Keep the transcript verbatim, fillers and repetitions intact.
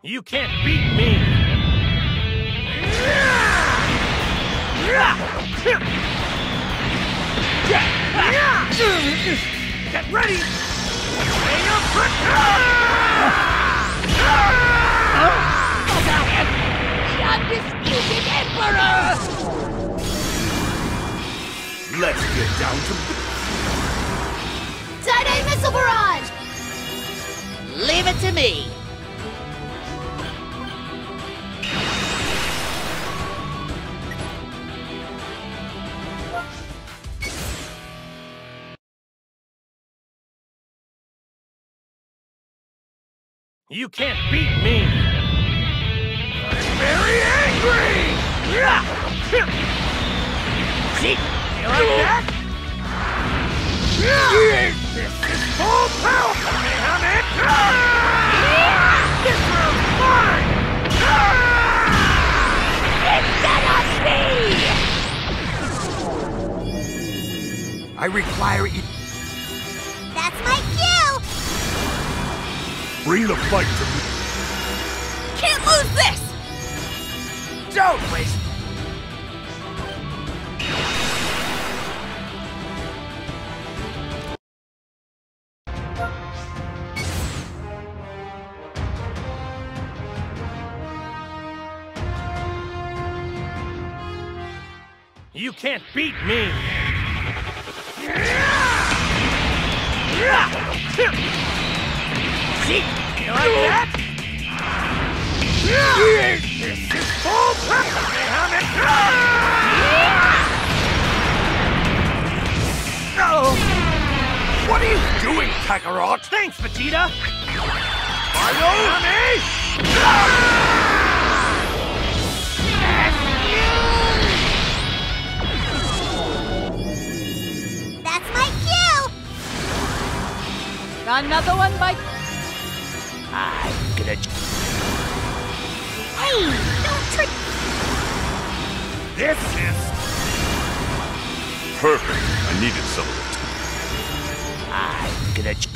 You can't beat me! Get ready! Stay up! But I am the undisputed Emperor! Let's get down to... Tie-Dye Missile Barrage! Leave it to me! You can't beat me! I'm very angry! See? You like that? This is full power! This round's mine! It cannot be! I require it. That's my cue! Bring the fight to me. Can't lose this! Don't waste. You can't beat me! See? You like that? This is full power! Uh-oh! What are you doing, Kakarot? Thanks, Vegeta! Final! That's my cue! Another one by... I'm gonna... Hey! Don't trick... This is... Perfect. I needed some of it. I'm gonna...